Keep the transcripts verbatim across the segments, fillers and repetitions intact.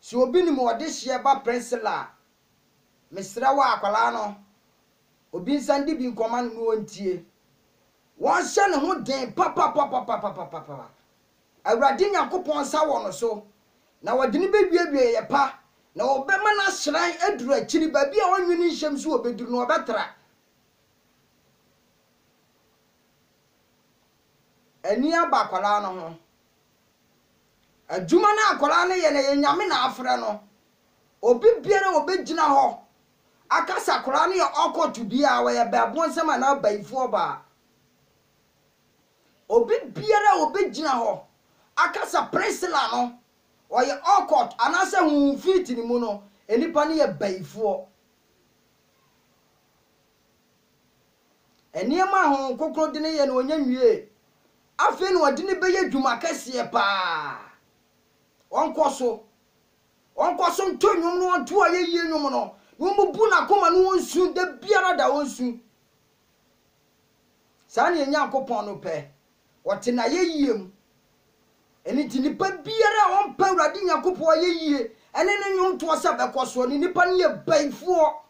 si obi ni mo de hye ba principal mesra wa akwala no obi nsandi bi nkoma no wontie won hye ne ho den papa papa papa papa awurade Nyankopon sa wo no so na wode ni bewiebie ye pa na obema na hran aduru akiri ba bia wonwini nhyem so obeduru no obetra ani aba akwala no ho adwuma na akwala no ye na ye nyame na afre no obi biara obegina ho akasa akwala no ye okotu bia wo ye babo nsema na baifo ba obi biara obegina ho akasa principal no oye okot anase hu fit ni mu no enipa ne ye baifo eniema ho kokro de ne ye no onya nwie afi no odi ne beye dwuma kase pa onkoso onkoso ntonyum no onto aye yie nyum no wo mu na koma no onsu de biara da onsu sa ne Nyankopon no pe wote na ye yiem eni ti nipa biara on pa Awurade Nyankopon ye yie ene ne nyum to sa be koso ni nipa ne ye baifo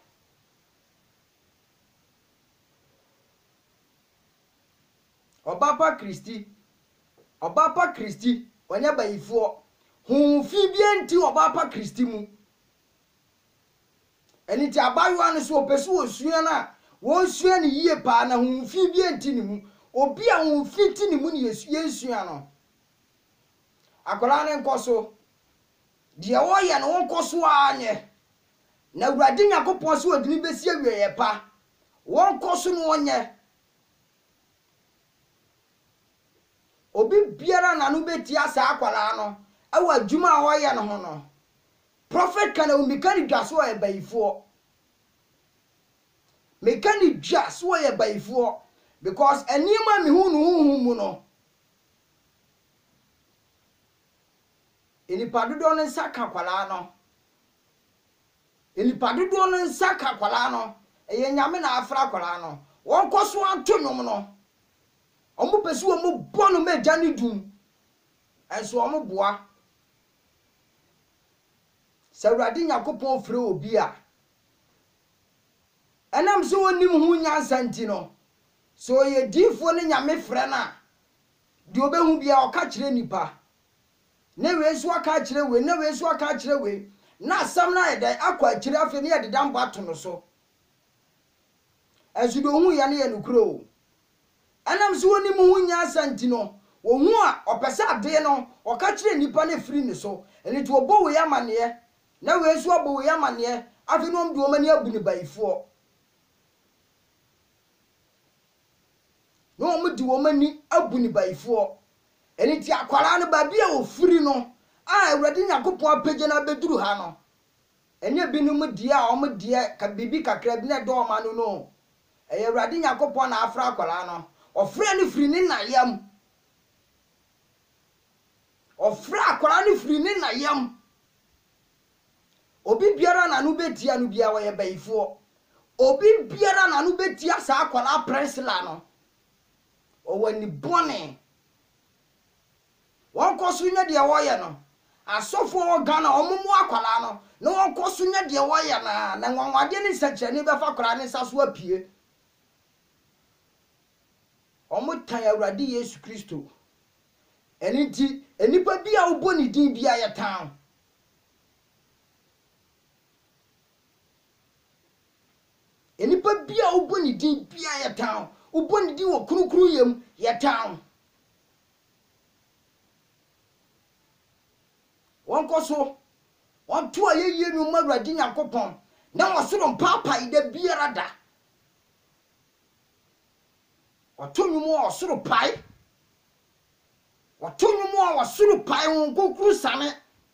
Obapa Kristi Obapa Kristi wanya baifo hu fi bia nti Obapa Kristi mu eni ti abayo anu so opesu osua na wo sua ni yie pa na hu fi bia nti ni mu obi a hu fi ti ni mu ni yesua no akola ne nkoso de wo ye no nkoso anye na Awurade Nyankopon so odini besi awie ye pa wo nkoso no onye obi biara na no beti asa akwala no awa djuma a woye no ho no prophet kana umikani dwaso e baifo mekani dwaso e baifo because enima mi hu no hu mu no enipa dodo no nsaka akwala no enipa dodo no nsaka akwala no eye nyame na afra akwala no won koso antonwom no omo pesi wo mo bono meja ni dum enso omo boa Awurade Nyankopon frɛ obi a enam so onim hu nyansa nti no so ye difo ne nyame frɛ na de obehu bia o ka kire nipa ne we so aka kire we ne we so aka kire we na asam na yede akwa kire afi ne yede dambo ato no so enso do hu ya ne ye nukro anam so onim hu nyansa nti no wo hu a opese ade no o ka kire nipa ne firi ne so eni to obo we amane na we so obo we amane afi no mdu omani abu ne baifo no mdu omani abu ne baifo eni ti akwara no ba bia o firi no a Awurade Nyankopon apage na beduru ha no enya binum die a om die ka bibi kakra bi na do o ma no no e Awurade Nyankopon na afra akwara no ofra ni firi ni na yam ofra akwara ni firi ni na yam obi biara na no betia no bia wo ye baifo obi biara na no betia sa akwara principal no o wani bone won koso nya de wo ye no asofo wo Ghana omumu akwara no na won koso nya de wo ye na na nwanwade ni sakyere ni befa akwara ni saso apie omo tan Awurade Yesu Kristo eniti enipa bia obo ni din bia ye tan enipa bia obo ni din bia ye tan obo ni din wo kurukuru yem ye tan won koso won to ayeye nu Awurade Nyankopon na wosoro mpapa ida biara da watonwumu osoro pai watonwumu osoro pai won kokuru same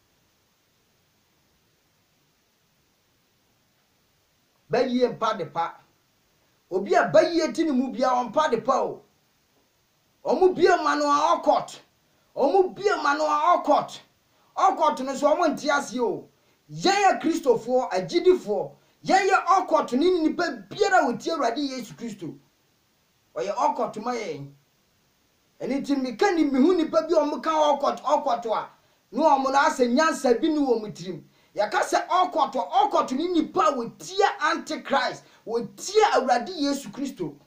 bayiye mpa de pa obi a bayiye tini mu bia on pa de pa o omu bia manu a okot omu bia manu a okot okot no so omo ntiase o yeye Kristofo agidifo yeye okot ni nipa biara woti Awurade Yesu Kristo oye okot maye eni tin mi kan mi hu nipa bi o mo kan okot okot a no o mo na asa nyansa bi ni wo mutirim yakase okot okot ni nipa we tia antichrist we tia awrade Yesu Kristo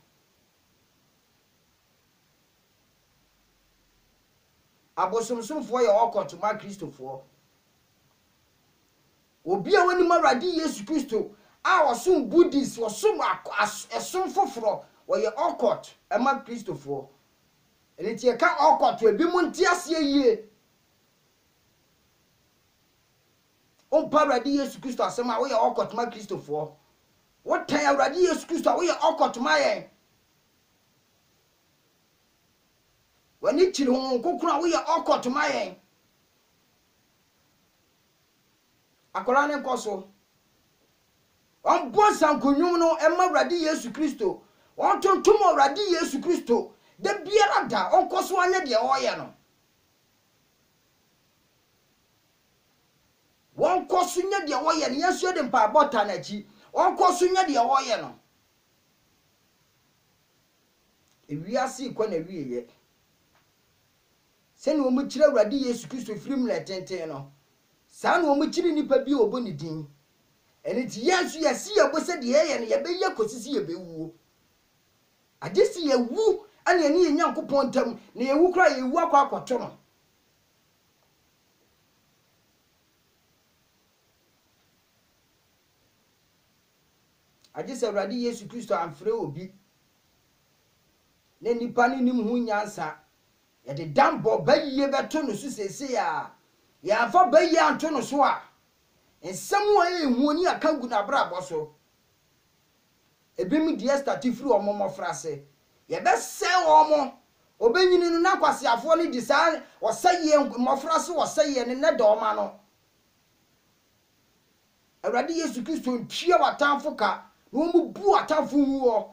abosomsomfo ye okot ma Kristofo obi a wani ma awrade Yesu Kristo a wosom Buddhist wosom esom foforo we ye okot e ma Kristofo ene tie ka okot we bi mu ntiase yie on parade Yesu Kristo asema we ye okot ma Kristofo what tan awrade Yesu Kristo we ye okot ma yen wani chiri hon kokura we ye okot ma yen akola ne nkoso on bon sankonwum no e ma awrade Yesu Kristo on tontom awrade Yesu Kristo de biara da on koso anya de oye no won koso nya de oye no yesu de mpa bota na chi on koso nya de oye no ewiase ko na wieye se ni o mu kire awrade Yesu Kristo firim le tenten no sa na o mu kire nipa bi oboni din eni ti yesu yesi yebo se de ye no ye be ye kosisi ye be wuo agesi ye wu ani ani ye Nyankopon ntam na ye wu kra ye wu akwa akoto no agesi awrade Yesu Kristo amfre obi ne nipa ni nim hu nyansa ye de dambo bayiye beto no su sese ya ya afa bayiye anto no so a ensemu a ehu oni akangu na brabo so ebimi die statifri omo mofrase ye be se omo obenyini no nakwase afo ni di sa osaye mofrase osaye ne ne doma no awrade Yesu Kristo ntwie watanfo ka no mu bu watanfo huo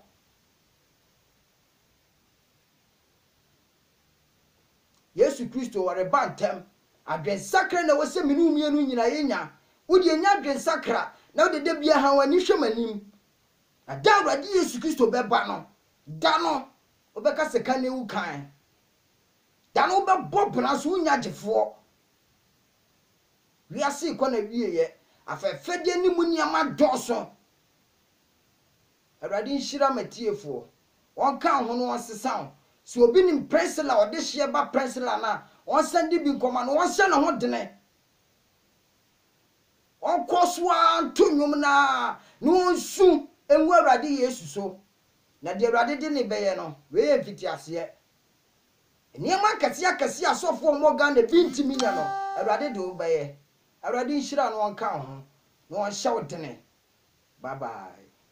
Yesu Kristo wore bantem adwen sakra na wose minu mienu nyina yenya wodi enya adwen sakra na wode de bia ha wani hwemanim ada awrade Yesu Kristo beba no da no obeka seka na ewu kan da no be bobna so nya gefo wiase ko na wieye afefede ni mu niama doso awrade nhira matiefo won kan ho no osesa si obi ni presela ode hye ba presela na on sende bi nkoma no won hye na ho dene on koswa ntonyum na no su enwu awrade Yesu so na de awrade de ne beye no we emfiti ase eniema kase akase asofo mo ga na binti minya no awrade de obeye awrade nhira no on kan ho no on hye wo dene bye bye.